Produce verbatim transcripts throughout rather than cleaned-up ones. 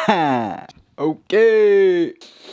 Okay.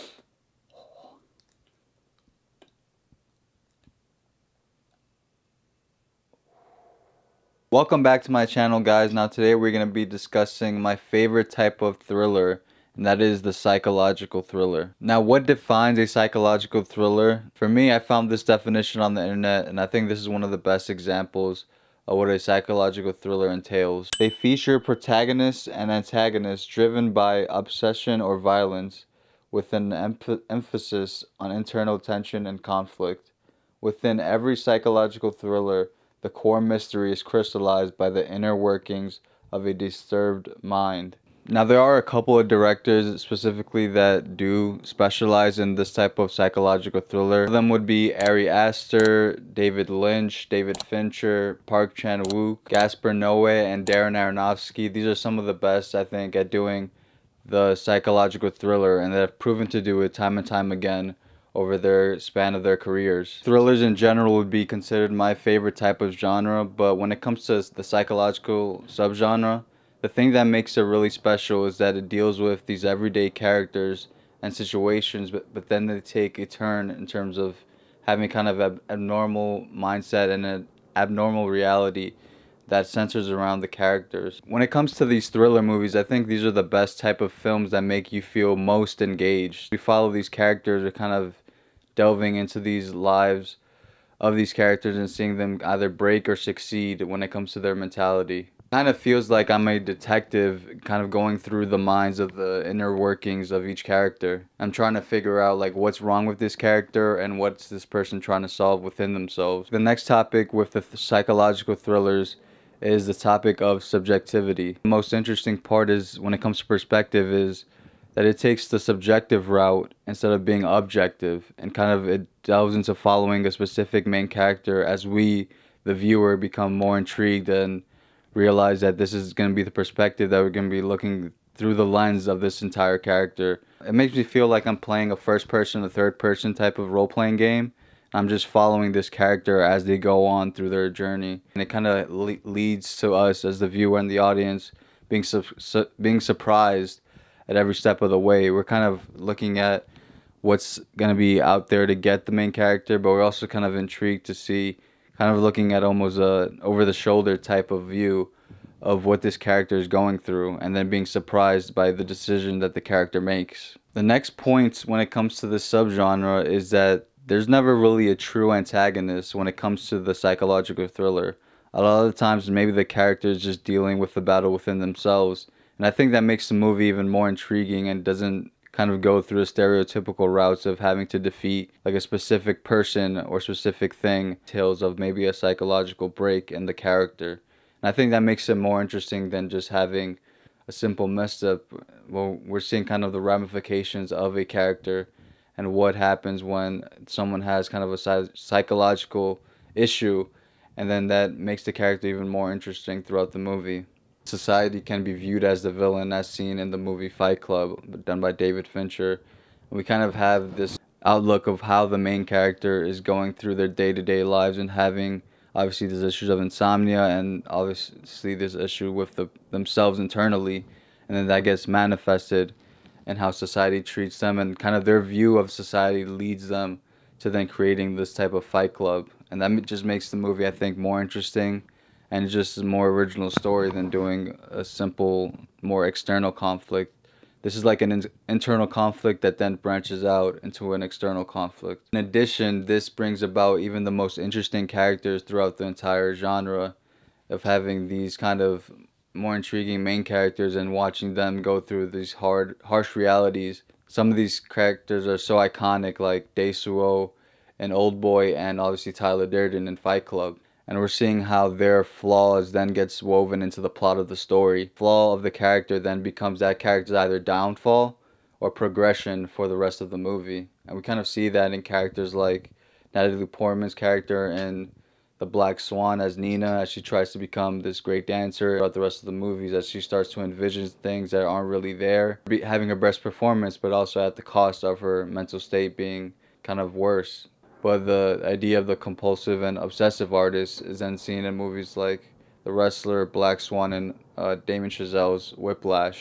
Welcome back to my channel, guys. Now today we're going to be discussing my favorite type of thriller, and that is the psychological thriller. Now, what defines a psychological thriller? For me, I found this definition on the internet, and I think this is one of the best examples of what a psychological thriller entails. They feature protagonists and antagonists driven by obsession or violence, with an emph emphasis on internal tension and conflict. Within every psychological thriller, the core mystery is crystallized by the inner workings of a disturbed mind. Now, there are a couple of directors specifically that do specialize in this type of psychological thriller. One of them would be Ari Aster, David Lynch, David Fincher, Park Chan-wook, Gaspar Noé, and Darren Aronofsky. These are some of the best, I think, at doing the psychological thriller, and they have proven to do it time and time again over their span of their careers. Thrillers in general would be considered my favorite type of genre, but when it comes to the psychological subgenre, the thing that makes it really special is that it deals with these everyday characters and situations, but, but then they take a turn in terms of having kind of an abnormal mindset and an abnormal reality that centers around the characters. When it comes to these thriller movies, I think these are the best type of films that make you feel most engaged. We follow these characters, or kind of delving into these lives of these characters and seeing them either break or succeed when it comes to their mentality. It kind of feels like I'm a detective kind of going through the minds of the inner workings of each character. I'm trying to figure out like what's wrong with this character and what's this person trying to solve within themselves. The next topic with the th psychological thrillers is the topic of subjectivity. The most interesting part is when it comes to perspective is that it takes the subjective route instead of being objective, and kind of it delves into following a specific main character as we, the viewer, become more intrigued and realize that this is going to be the perspective that we're going to be looking through the lens of this entire character. It makes me feel like I'm playing a first person or third person type of role-playing game. I'm just following this character as they go on through their journey, and it kind of le leads to us as the viewer and the audience being su su being surprised at every step of the way. We're kind of looking at what's going to be out there to get the main character, but we're also kind of intrigued to see, kind of looking at almost a over-the-shoulder type of view of what this character is going through, and then being surprised by the decision that the character makes. The next point when it comes to this subgenre is that there's never really a true antagonist when it comes to the psychological thriller. A lot of the times maybe the character is just dealing with the battle within themselves, and I think that makes the movie even more intriguing and doesn't kind of go through the stereotypical routes of having to defeat like a specific person or specific thing. Tales of maybe a psychological break in the character. And I think that makes it more interesting than just having a simple mess up. Well, we're seeing kind of the ramifications of a character and what happens when someone has kind of a psychological issue, and then that makes the character even more interesting throughout the movie. Society can be viewed as the villain, as seen in the movie Fight Club, done by David Fincher. We kind of have this outlook of how the main character is going through their day-to-day lives and having, obviously, these issues of insomnia, and obviously this issue with the, themselves internally, and then that gets manifested and how society treats them, and kind of their view of society leads them to then creating this type of fight club. And that just makes the movie, I think, more interesting, and just a more original story than doing a simple, more external conflict. This is like an in internal conflict that then branches out into an external conflict. In addition, this brings about even the most interesting characters throughout the entire genre, of having these kind of more intriguing main characters and watching them go through these hard, harsh realities. Some of these characters are so iconic, like Dae-Soo in Oldboy, and obviously Tyler Durden in Fight Club. And we're seeing how their flaws then gets woven into the plot of the story. Flaw of the character then becomes that character's either downfall or progression for the rest of the movie. And we kind of see that in characters like Natalie Portman's character in The Black Swan as Nina, as she tries to become this great dancer throughout the rest of the movies, as she starts to envision things that aren't really there, Be having her best performance, but also at the cost of her mental state being kind of worse. But the idea of the compulsive and obsessive artist is then seen in movies like The Wrestler, Black Swan, and uh, Damien Chazelle's Whiplash.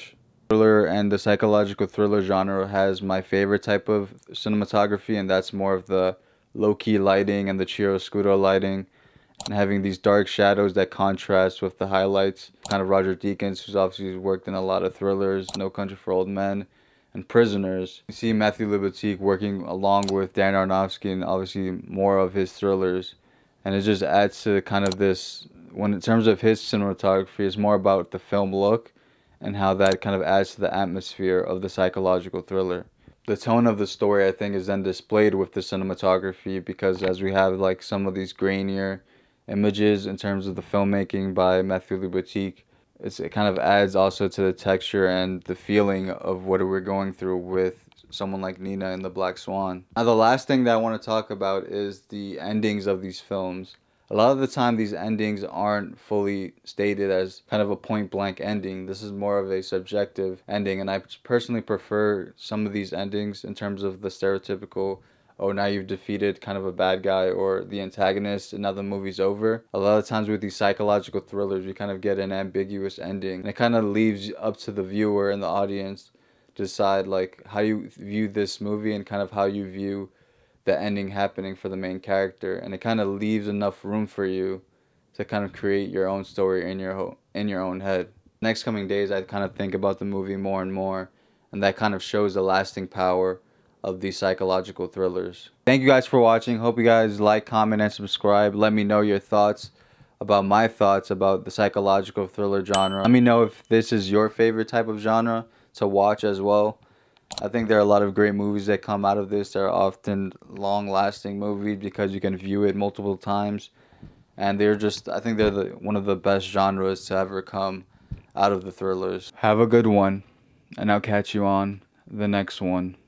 Thriller and the psychological thriller genre has my favorite type of cinematography, and that's more of the low-key lighting and the chiaroscuro lighting, and having these dark shadows that contrast with the highlights. Kind of Roger Deakins, who's obviously worked in a lot of thrillers, No Country for Old Men, and Prisoners. You see Matthew Libatique working along with Dan Aronofsky and obviously more of his thrillers, and it just adds to kind of this, when in terms of his cinematography, it's more about the film look and how that kind of adds to the atmosphere of the psychological thriller. The tone of the story, I think, is then displayed with the cinematography, because as we have like some of these grainier images in terms of the filmmaking by Matthew Libatique, it's, it kind of adds also to the texture and the feeling of what we're going through with someone like Nina in The Black Swan. Now, the last thing that I want to talk about is the endings of these films. A lot of the time, these endings aren't fully stated as kind of a point-blank ending. This is more of a subjective ending, and I personally prefer some of these endings in terms of the stereotypical, oh, now you've defeated kind of a bad guy or the antagonist and now the movie's over. A lot of times with these psychological thrillers, you kind of get an ambiguous ending, and it kind of leaves up to the viewer and the audience to decide like how you view this movie and kind of how you view the ending happening for the main character, and it kind of leaves enough room for you to kind of create your own story in your ho in your own head. Next coming days, I kind of think about the movie more and more, and that kind of shows the lasting power of these psychological thrillers. Thank you guys for watching. Hope you guys like, comment, and subscribe. Let me know your thoughts about my thoughts about the psychological thriller genre. Let me know if this is your favorite type of genre to watch as well. I think there are a lot of great movies that come out of this. They're often long-lasting movies because you can view it multiple times, and they're just, I think they're the, one of the best genres to ever come out of the thrillers. Have a good one, and I'll catch you on the next one.